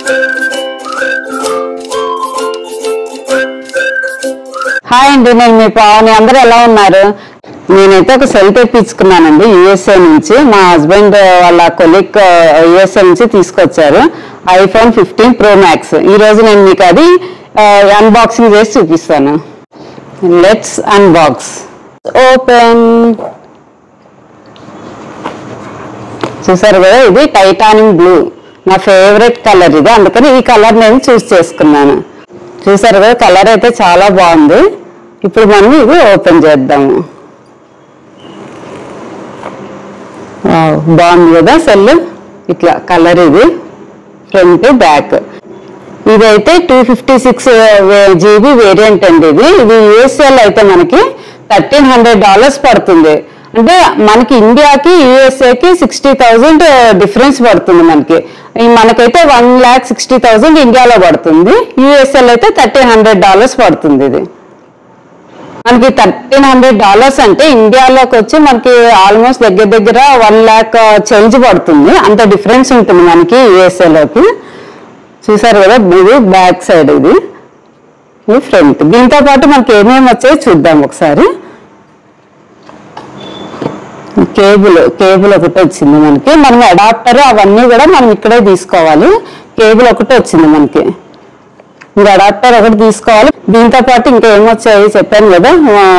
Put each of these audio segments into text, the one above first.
Hi అండి, నేను మీ పావని. అందరూ ఎలా ఉన్నారు? నేనైతే ఒక సెల్ తెప్పించుకున్నానండి యూఎస్ఏ నుంచి. మా హస్బెండ్ వాళ్ళ కొలీగ్ యూఎస్ఏ నుంచి తీసుకొచ్చారు iPhone 15 Pro Max. ఈరోజు నేను మీకు అది అన్బాక్సింగ్ చేసి చూపిస్తాను. Let's unbox. ఓపెన్. చూసారు కదా, ఇది టైటానియం బ్లూ, నా ఫేవరెట్ కలర్ ఇది, అందుకని ఈ కలర్ నేను చూస్ చేసుకున్నాను. చూసారు కదా, కలర్ అయితే చాలా బాగుంది. ఇప్పుడు మనం ఇది ఓపెన్ చేద్దాము. బాగుంది కదా సెల్. ఇట్లా కలర్, ఇది ఫ్రంట్ బ్యాక్. ఇదైతే 256 GB వేరియంట్ అండి. ఇది యూఎస్ఏలో అయితే మనకి $1,300 పడుతుంది. అంటే మనకి ఇండియాకి యూఎస్ఏకి 60,000 డిఫరెన్స్ పడుతుంది. మనకైతే 1,60,000 ఇండియాలో పడుతుంది. యూఎస్ఏలో అయితే $1,300 పడుతుంది. ఇది మనకి $1,300 అంటే ఇండియాలోకి వచ్చి మనకి ఆల్మోస్ట్ దగ్గర 1 lakh చేంజ్ పడుతుంది. అంత డిఫరెన్స్ ఉంటుంది మనకి యూఎస్ఏలోకి. చూసారు కదా, ఇది బ్యాక్ సైడ్, ఇది ఫ్రంట్. దీంతో పాటు మనకి ఏమేమి వచ్చాయో చూద్దాం ఒకసారి. కేబుల్ ఒకటి వచ్చింది మనకి. మనం అడాప్టర్ అవన్నీ కూడా మనం ఇక్కడే తీసుకోవాలి. కేబుల్ ఒకటి వచ్చింది మనకి. ఇంకా అడాప్టర్ ఒకటి తీసుకోవాలి. దీంతో పాటు ఇంకా ఏమొచ్చాయి చెప్పాను కదా,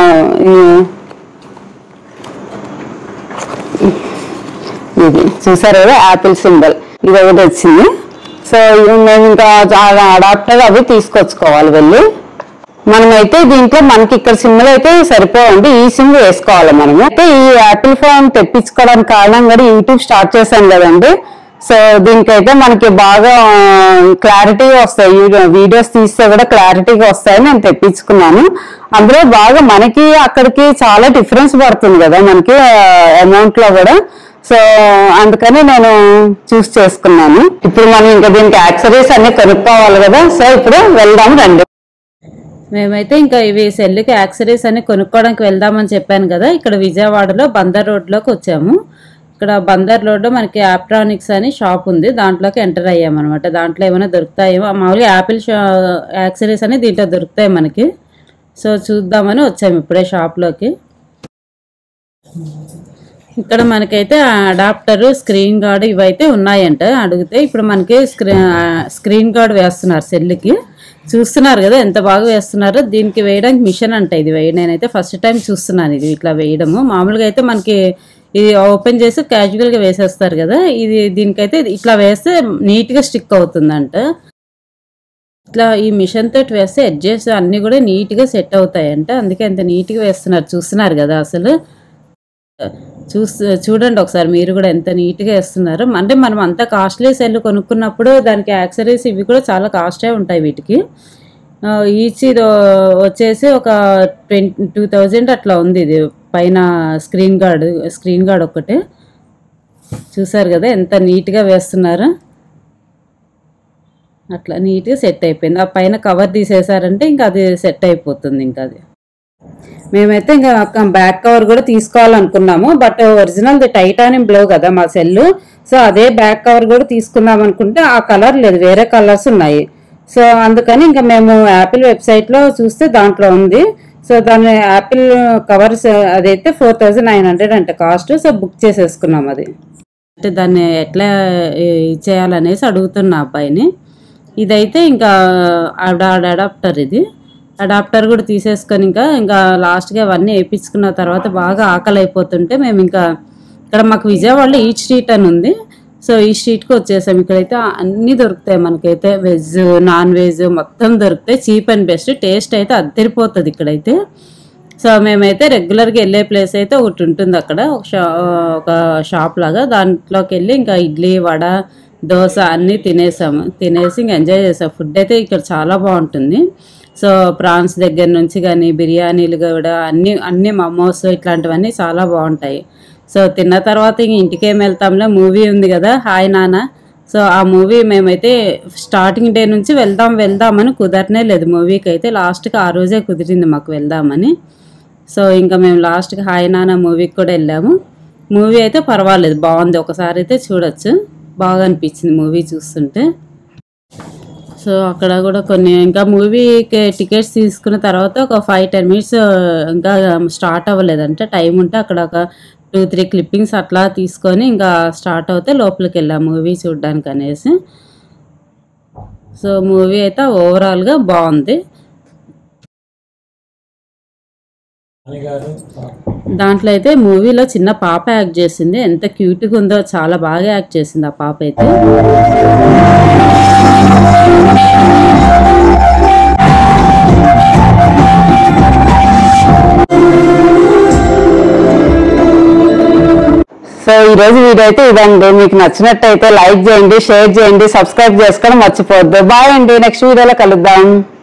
ఇది చూసారు కదా యాపిల్ సింబల్, ఇది ఒకటి వచ్చింది. సో మేము ఇంకా అడాప్టర్ అవి తీసుకొచ్చుకోవాలి వెళ్ళి. మనమైతే దీంట్లో మనకి ఇక్కడ సిమ్లు అయితే సరిపోవండి, ఈ సిమ్ వేసుకోవాలి మనము. అయితే ఈ యాపిల్ ఫోన్ తెప్పించుకోవడానికి కారణం కూడా యూట్యూబ్ స్టార్ట్ చేశాను కదండి. సో దీనికైతే మనకి బాగా క్లారిటీగా వస్తాయి, వీడియోస్ తీస్తే కూడా క్లారిటీగా వస్తాయని నేను తెప్పించుకున్నాను. అందులో బాగా మనకి అక్కడికి చాలా డిఫరెన్స్ పడుతుంది కదా మనకి అమౌంట్ లో కూడా. సో అందుకని నేను చూస్ చేసుకున్నాను. ఇప్పుడు మనం ఇంకా దీనికి యాక్సెసరీస్ అన్ని కొనుక్కోవాలి కదా. సో ఇప్పుడు వెళ్దాం రండి. మేమైతే ఇంకా ఇవి సెల్లుకి యాక్సెసరీస్ అన్ని కొనుక్కోవడానికి వెళ్దామని చెప్పాను కదా. ఇక్కడ విజయవాడలో బందర్ రోడ్లోకి వచ్చాము. ఇక్కడ బందర్ రోడ్లో మనకి ఆప్ట్రానిక్స్ అని షాప్ ఉంది, దాంట్లోకి ఎంటర్ అయ్యామన్నమాట. దాంట్లో ఏమైనా దొరుకుతాయేమో, మామూలుగా యాపిల్ యాక్సెసరీస్ అని దీంట్లో దొరుకుతాయి మనకి. సో చూద్దామని వచ్చాము ఇప్పుడే షాప్లోకి. ఇక్కడ మనకైతే అడాప్టర్, స్క్రీన్ గార్డ్ ఇవైతే ఉన్నాయంట అడిగితే. ఇప్పుడు మనకి స్క్రీన్ గార్డ్ వేస్తున్నారు సెల్లుకి. చూస్తున్నారు కదా ఎంత బాగా వేస్తున్నారో. దీనికి వేయడానికి మిషన్ అంట ఇది. నేనైతే ఫస్ట్ టైం చూస్తున్నాను ఇది ఇట్లా వేయడము. మామూలుగా అయితే మనకి ఇది ఓపెన్ చేసి క్యాజువల్గా వేసేస్తారు కదా, ఇది దీనికైతే ఇట్లా వేస్తే నీట్గా స్టిక్ అవుతుందంట. ఇట్లా ఈ మిషన్ తోటి వేస్తే ఎడ్జెస్ అన్నీ కూడా నీట్గా సెట్ అవుతాయంట. అందుకే అంత నీట్గా వేస్తున్నారు. చూస్తున్నారు కదా అసలు. చూడండి ఒకసారి మీరు కూడా ఎంత నీట్గా వేస్తున్నారు. అంటే మనం అంత కాస్ట్లీ సెల్ కొనుక్కున్నప్పుడు దానికి యాక్సెసరీస్ ఇవి కూడా చాలా కాస్టే ఉంటాయి వీటికి. ఈచ్ ఇది వచ్చేసి ఒక 22,000 అట్లా ఉంది. ఇది పైన స్క్రీన్ గార్డ్ ఒక్కటే. చూసారు కదా ఎంత నీట్గా వేస్తున్నారు. అట్లా నీట్గా సెట్ అయిపోయింది. ఆ పైన కవర్ తీసేసారంటే ఇంకా అది సెట్ అయిపోతుంది. ఇంకా అది మేమైతే ఇంకా బ్యాక్ కవర్ కూడా తీసుకోవాలనుకున్నాము. బట్ ఒరిజినల్ టైటానియం బ్లూ కదా మా సెల్లు. సో అదే బ్యాక్ కవర్ కూడా తీసుకుందాం అనుకుంటే ఆ కలర్ లేదు, వేరే కలర్స్ ఉన్నాయి. సో అందుకని ఇంకా మేము యాపిల్ వెబ్సైట్లో చూస్తే దాంట్లో ఉంది. సో దాని యాపిల్ కవర్స్ అదైతే 4,900 అంటే కాస్ట్. సో బుక్ చేసేసుకున్నాం అది. అంటే దాన్ని ఎట్లా చేయాలనేసి అడుగుతున్నా అబ్బాయిని. ఇదైతే ఇంకా అడాప్టర్, ఇది అడాప్టర్ కూడా తీసేసుకొని ఇంకా లాస్ట్గా అవన్నీ వేయించుకున్న తర్వాత బాగా ఆకలి అయిపోతుంటే మేము ఇంకా ఇక్కడ మాకు విజయవాడలో ఈచ్ స్ట్రీట్ అని ఉంది. సో ఈ స్ట్రీట్కి వచ్చేసాం. ఇక్కడైతే అన్నీ దొరుకుతాయి మనకైతే, వెజ్ నాన్ వెజ్ మొత్తం దొరుకుతాయి. చీప్ అండ్ బెస్ట్, టేస్ట్ అయితే అద్దరిపోతుంది ఇక్కడైతే. సో మేమైతే రెగ్యులర్గా వెళ్ళే ప్లేస్ అయితే ఒకటి ఉంటుంది అక్కడ, ఒక షాప్ లాగా. దాంట్లోకి వెళ్ళి ఇంకా ఇడ్లీ, వడ, దోశ అన్నీ తినేసి ఇంకా ఎంజాయ్ చేసాం. ఫుడ్ అయితే ఇక్కడ చాలా బాగుంటుంది. సో ప్రాన్స్ దగ్గర నుంచి కానీ బిర్యానీలు కూడా అన్ని మమోస్ ఇట్లాంటివన్నీ చాలా బాగుంటాయి. సో తిన్న తర్వాత ఇంక ఇంటికేం వెళ్తాంలే, మూవీ ఉంది కదా హాయ్ నాన్న. సో ఆ మూవీ మేమైతే స్టార్టింగ్ డే నుంచి వెళ్దామని కుదరనే లేదు మూవీకి అయితే. లాస్ట్కి ఆ రోజే కుదిరింది మాకు వెళ్దామని. సో ఇంకా మేము లాస్ట్కి హాయ్ నాన్న మూవీకి కూడా వెళ్ళాము. మూవీ అయితే పర్వాలేదు, బాగుంది. ఒకసారి అయితే చూడొచ్చు, బాగా అనిపించింది మూవీ చూస్తుంటే. సో అక్కడ కూడా కొన్ని ఇంకా మూవీకి టికెట్స్ తీసుకున్న తర్వాత ఒక 5-10 మినిట్స్ ఇంకా స్టార్ట్ అవ్వలేదంటే టైం ఉంటే అక్కడ ఒక 2-3 క్లిప్పింగ్స్ అట్లా తీసుకొని ఇంకా స్టార్ట్ అవుతే లోపలికి వెళ్ళాం మూవీ చూడడానికి అనేసి. సో మూవీ అయితే ఓవరాల్గా బాగుంది. దాంట్లో అయితే మూవీలో చిన్న పాప యాక్ట్ చేసింది, ఎంత క్యూట్గా ఉందో, చాలా బాగా యాక్ట్ చేసింది ఆ పాప అయితే. సో ఈరోజు వీడియో అయితే ఇదండి. మీకు నచ్చినట్టయితే లైక్ చేయండి, షేర్ చేయండి, సబ్స్క్రైబ్ చేసుకోవడం మర్చిపోవద్దు. బాయ్ అండి, నెక్స్ట్ వీడియోలో కలుద్దాం.